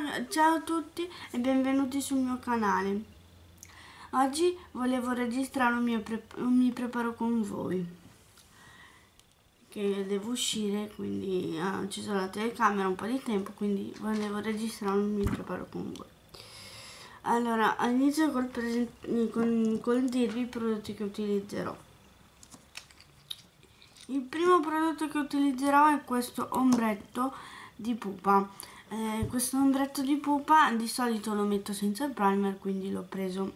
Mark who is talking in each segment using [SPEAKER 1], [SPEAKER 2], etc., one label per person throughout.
[SPEAKER 1] Ciao a tutti e benvenuti sul mio canale. Oggi volevo registrare un mi preparo con voi, che devo uscire, quindi ho acceso la telecamera un po' di tempo, quindi volevo registrare un mi preparo con voi. Allora, inizio col dirvi i prodotti che utilizzerò. Il primo prodotto che utilizzerò è questo ombretto di pupa. Questo ombretto di pupa di solito lo metto senza il primer, quindi l'ho preso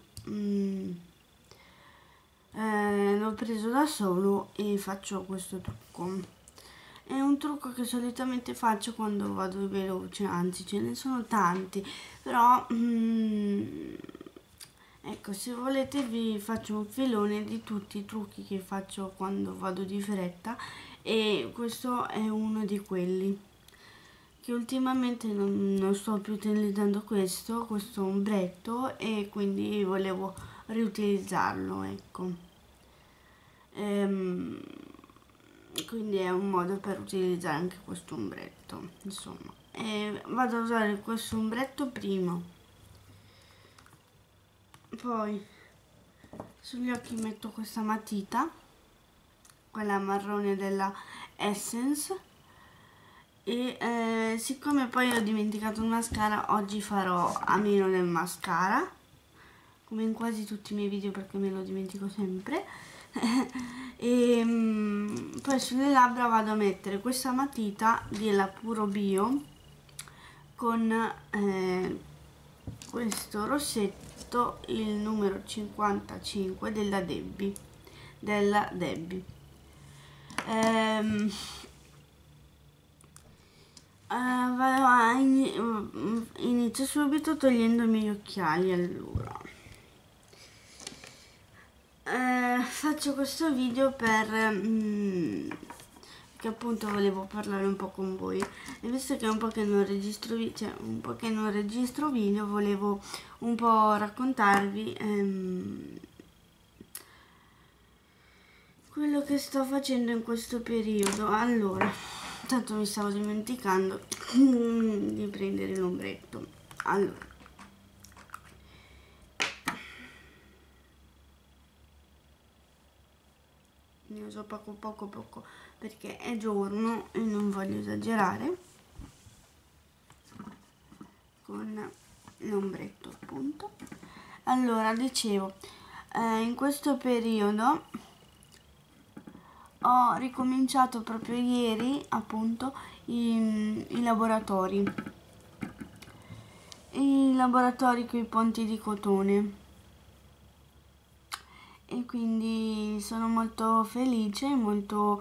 [SPEAKER 1] da solo e faccio questo trucco. È un trucco che solitamente faccio quando vado veloce, anzi ce ne sono tanti, però ecco, se volete vi faccio un filone di tutti i trucchi che faccio quando vado di fretta, e questo è uno di quelli che ultimamente non sto più utilizzando questo ombretto, e quindi volevo riutilizzarlo, ecco. Quindi è un modo per utilizzare anche questo ombretto, insomma. Vado a usare questo ombretto prima, poi sugli occhi metto questa matita, quella marrone della Essence, e siccome poi ho dimenticato il mascara, oggi farò a meno del mascara, come in quasi tutti i miei video perché me lo dimentico sempre. Poi sulle labbra vado a mettere questa matita della Puro Bio con questo rossetto, il numero 55 della Debbie. Inizio subito togliendomi gli occhiali. Allora, faccio questo video che appunto volevo parlare un po' con voi, e visto che è un po' che non registro video, volevo un po' raccontarvi quello che sto facendo in questo periodo. Allora, tanto mi stavo dimenticando di prendere l'ombretto. Allora, ne uso poco perché è giorno e non voglio esagerare con l'ombretto, appunto. Allora, dicevo, in questo periodo ho ricominciato proprio ieri, appunto, i laboratori con i ponti di cotone, e quindi sono molto felice, molto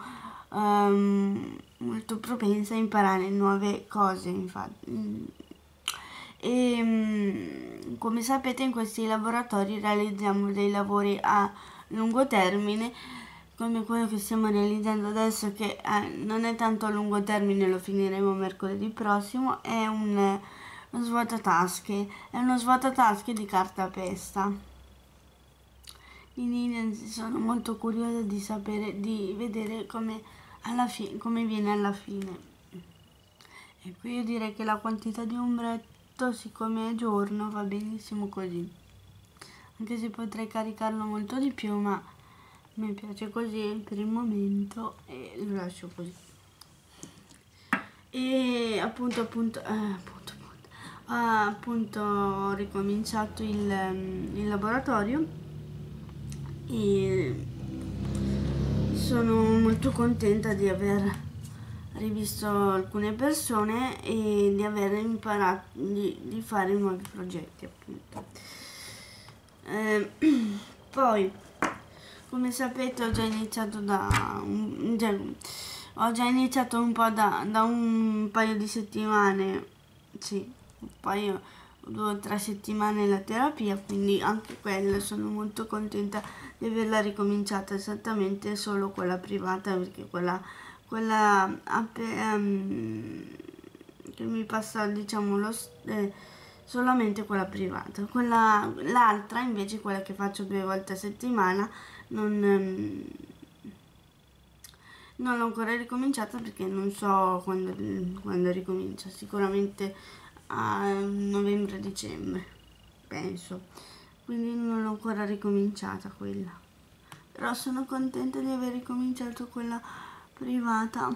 [SPEAKER 1] propensa a imparare nuove cose, infatti. Come sapete, in questi laboratori realizziamo dei lavori a lungo termine, come quello che stiamo realizzando adesso, che non è tanto a lungo termine, lo finiremo mercoledì prossimo. È uno svuotatasche, di cartapesta. Quindi sono molto curiosa di vedere come viene alla fine. Ecco, io direi che la quantità di ombretto, siccome è giorno, va benissimo così, anche se potrei caricarlo molto di più, ma mi piace così per il momento e lo lascio così. E appunto ho ricominciato il laboratorio, e sono molto contenta di aver rivisto alcune persone e di aver imparato di fare nuovi progetti, appunto. Poi, come sapete, ho già iniziato un po' da un paio di settimane, sì, un paio, 2 o 3 settimane, la terapia, quindi anche quella sono molto contenta di averla ricominciata, esattamente solo quella privata, perché quella che mi passa, diciamo, solamente quella privata. L'altra invece, quella che faccio 2 volte a settimana, non l'ho ancora ricominciata perché non so quando ricomincia. Sicuramente a novembre-dicembre, penso, quindi non ho ancora ricominciata quella, però sono contenta di aver ricominciato quella privata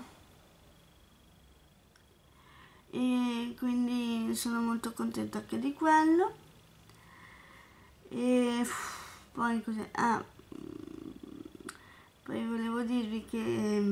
[SPEAKER 1] e quindi sono molto contenta anche di quello. E poi cos'è? Poi volevo dirvi che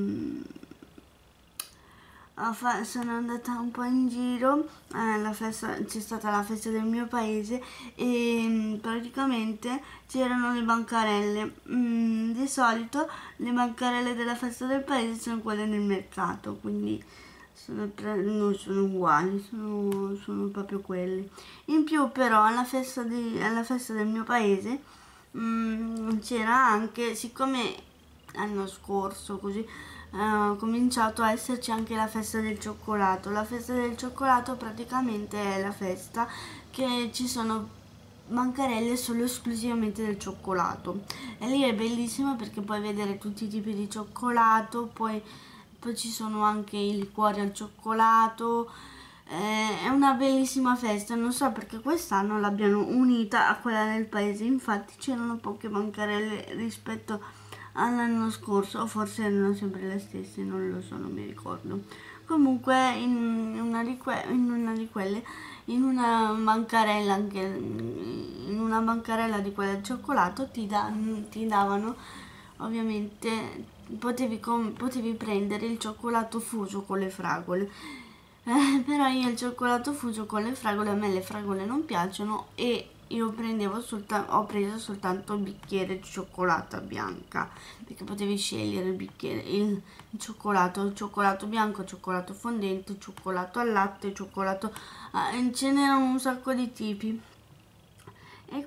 [SPEAKER 1] sono andata un po' in giro alla festa, c'è stata la festa del mio paese e praticamente c'erano le bancarelle. Di solito le bancarelle della festa del paese sono quelle del mercato, quindi non sono uguali, sono proprio quelle. In più però alla festa del mio paese c'era anche, siccome l'anno scorso così ha cominciato a esserci anche la festa del cioccolato. La festa del cioccolato praticamente è la festa che ci sono bancarelle solo esclusivamente del cioccolato e lì è bellissimo perché puoi vedere tutti i tipi di cioccolato, poi ci sono anche i liquori al cioccolato. È una bellissima festa, non so perché quest'anno l'abbiano unita a quella del paese, infatti c'erano poche bancarelle rispetto all'anno scorso, o forse erano sempre le stesse, non lo so, non mi ricordo. Comunque in una di quelle, in una bancarella, anche in una bancarella di quella del cioccolato ti davano, ovviamente potevi prendere il cioccolato fuso con le fragole. Però io il cioccolato fuso con le fragole, a me le fragole non piacciono e io ho preso soltanto il bicchiere di cioccolata bianca, perché potevi scegliere il bicchiere, il cioccolato bianco, cioccolato fondente, cioccolato al latte, ce n'erano un sacco di tipi e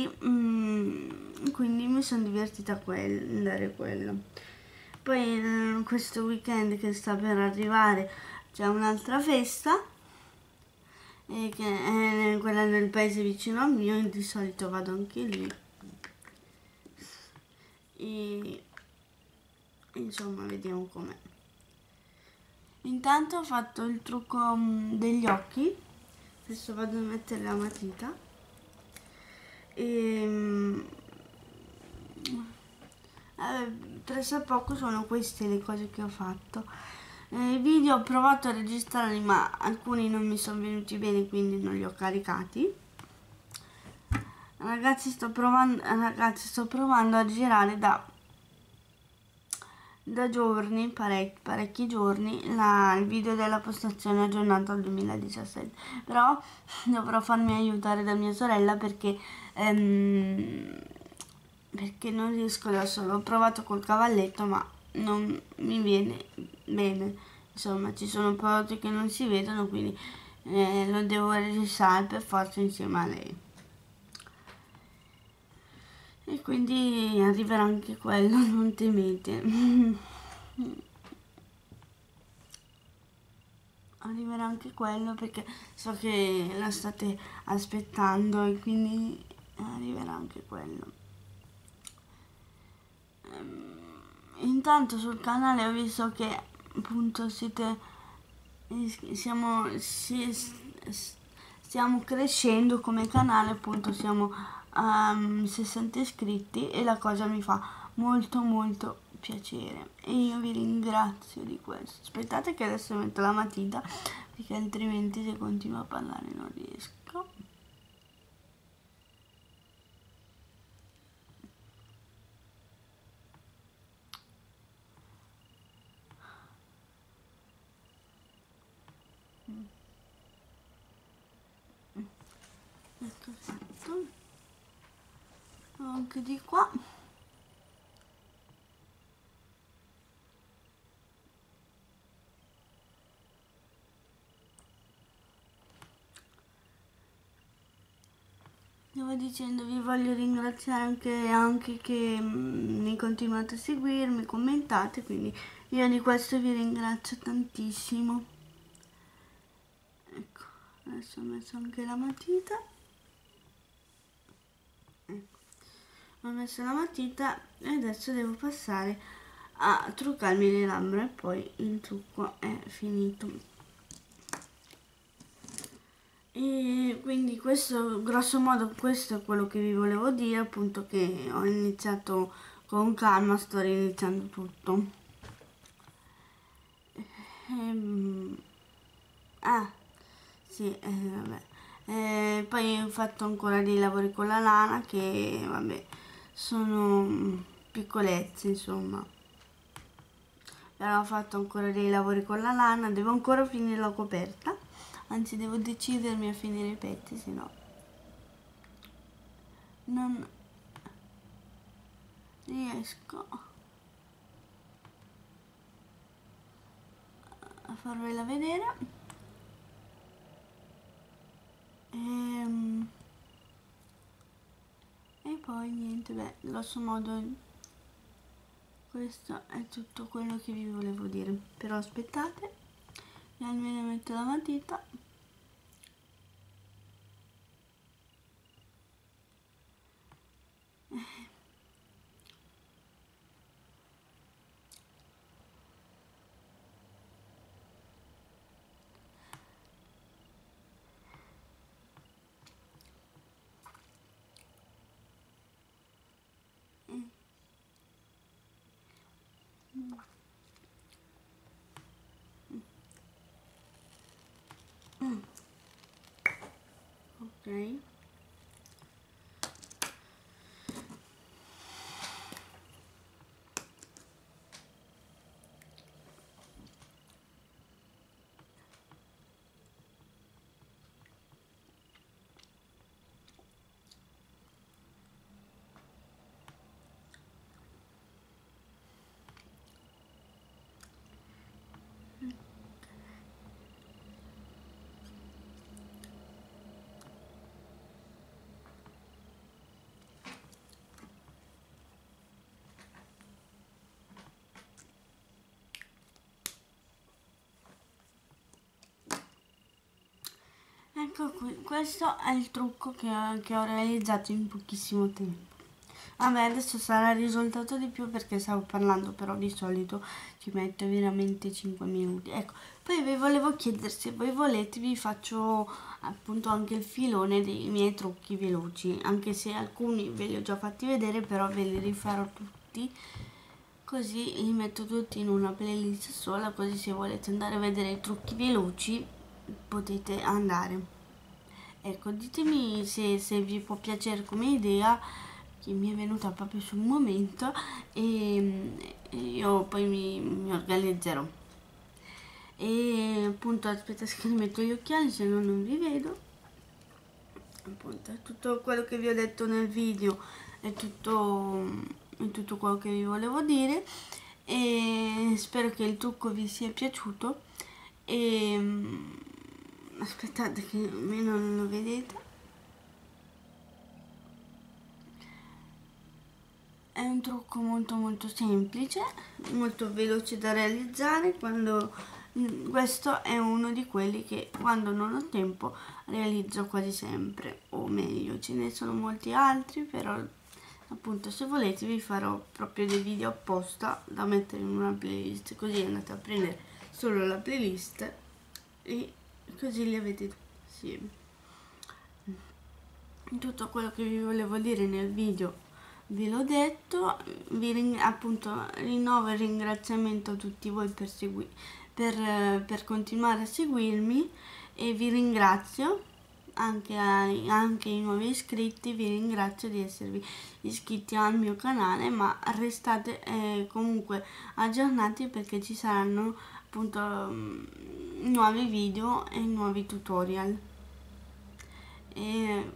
[SPEAKER 1] quindi mi sono divertita a andare quello. Poi questo weekend che sta per arrivare c'è un'altra festa che è quella del paese vicino al mio, di solito vado anche lì e insomma vediamo com'è. Intanto ho fatto il trucco degli occhi, adesso vado a mettere la matita e presso a poco sono queste le cose che ho fatto. I video ho provato a registrarli ma alcuni non mi sono venuti bene, quindi non li ho caricati. Ragazzi, sto provando a girare da giorni, parecchi giorni, il video della postazione aggiornata al 2017, però dovrò farmi aiutare da mia sorella perché non riesco da solo. Ho provato col cavalletto ma non mi viene bene, insomma ci sono prodotti che non si vedono, quindi lo devo registrare per forza insieme a lei e quindi arriverà anche quello, non temete. Arriverà anche quello perché so che la state aspettando e quindi arriverà anche quello. Intanto sul canale ho visto che appunto stiamo crescendo come canale, appunto siamo a 60 iscritti e la cosa mi fa molto molto piacere e io vi ringrazio di questo. Aspettate che adesso metto la matita perché altrimenti se continuo a parlare non riesco. Ecco fatto, anche di qua. Stavo dicendo, vi voglio ringraziare anche che mi continuate a seguirmi, commentate, quindi io di questo vi ringrazio tantissimo. Ecco, adesso ho messo anche la matita. Ecco, ho messo la matita e adesso devo passare a truccarmi le labbra e poi il trucco è finito. E quindi questo, grosso modo, questo è quello che vi volevo dire, appunto, che ho iniziato con calma, sto riniziando tutto. Ehm, ah, sì, vabbè. Poi ho fatto ancora dei lavori con la lana che, vabbè, sono piccolezze, insomma. Però ho fatto ancora dei lavori con la lana, devo ancora finire la coperta, anzi devo decidermi a finire i petti, se no non riesco a farvela vedere. Ehm, E poi niente, beh, grosso modo questo è tutto quello che vi volevo dire. Però aspettate, io almeno metto la matita. Ok. Ecco qui, questo è il trucco che ho realizzato in pochissimo tempo. Vabbè, adesso sarà risultato di più perché stavo parlando, però di solito ci metto veramente 5 minuti. Ecco, poi vi volevo chiedere, se voi volete vi faccio appunto anche il filone dei miei trucchi veloci, anche se alcuni ve li ho già fatti vedere, però ve li rifarò tutti. Così li metto tutti in una playlist sola, così se volete andare a vedere i trucchi veloci potete andare. Ecco, ditemi se vi può piacere come idea, che mi è venuta proprio sul momento, e io poi mi organizzerò. E appunto, aspetta che mi metto gli occhiali, se no non vi vedo. Appunto, è tutto quello che vi ho detto nel video, è tutto quello che vi volevo dire, e spero che il trucco vi sia piaciuto. E aspettate che almeno non lo vedete. È un trucco molto molto semplice, molto veloce da realizzare. Questo è uno di quelli che quando non ho tempo realizzo quasi sempre, o meglio, ce ne sono molti altri, però appunto se volete vi farò proprio dei video apposta da mettere in una playlist, così andate a prendere solo la playlist e così li avete tutti insieme. Tutto quello che vi volevo dire nel video ve l'ho detto. Appunto rinnovo il ringraziamento a tutti voi per continuare a seguirmi, e vi ringrazio anche i nuovi iscritti. Vi ringrazio di esservi iscritti al mio canale, ma restate comunque aggiornati perché ci saranno appunto nuovi video e nuovi tutorial. E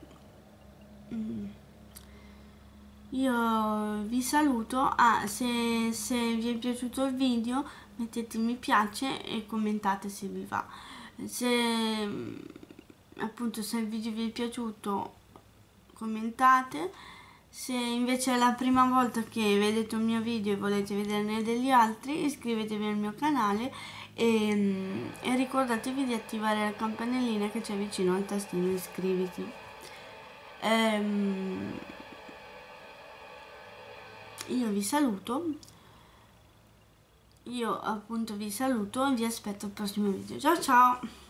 [SPEAKER 1] io vi saluto. Se vi è piaciuto il video mettete mi piace e commentate se vi va. Se appunto se il video vi è piaciuto commentate. Se invece è la prima volta che vedete un mio video e volete vederne degli altri, iscrivetevi al mio canale e ricordatevi di attivare la campanellina che c'è vicino al tastino iscriviti. Io vi saluto, io appunto vi saluto e vi aspetto al prossimo video. Ciao ciao!